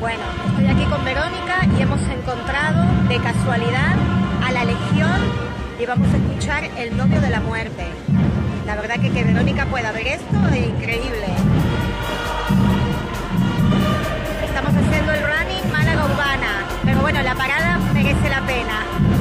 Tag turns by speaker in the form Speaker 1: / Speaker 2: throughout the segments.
Speaker 1: Bueno, estoy aquí con Verónica y hemos encontrado de casualidad a la Legión y vamos a escuchar El novio de la muerte. La verdad que Verónica pueda ver esto es increíble. Estamos haciendo el running Málaga Urbana, pero bueno, la parada merece la pena.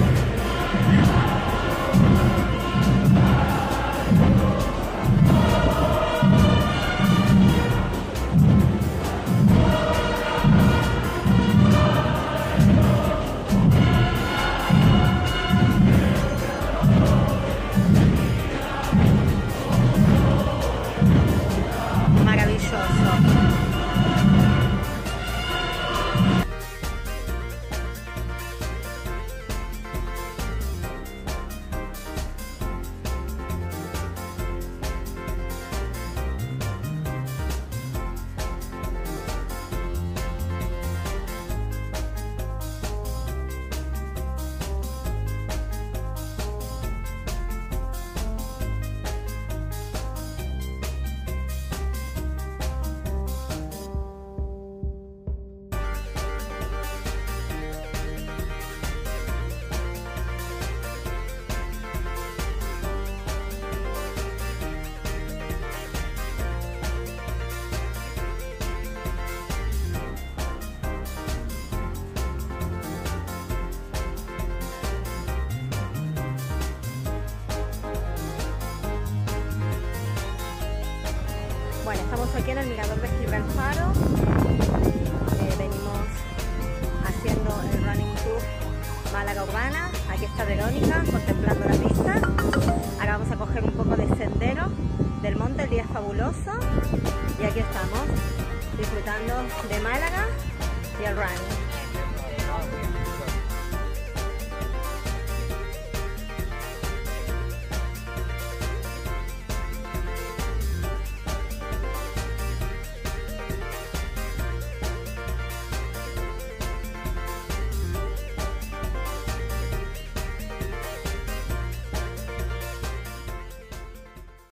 Speaker 1: Bueno, estamos aquí en el mirador de Faro. Venimos haciendo el running tour Málaga Urbana. Aquí está Verónica contemplando la pista. Ahora vamos a coger un poco de sendero del monte, el día es fabuloso. Y aquí estamos disfrutando de Málaga y el running.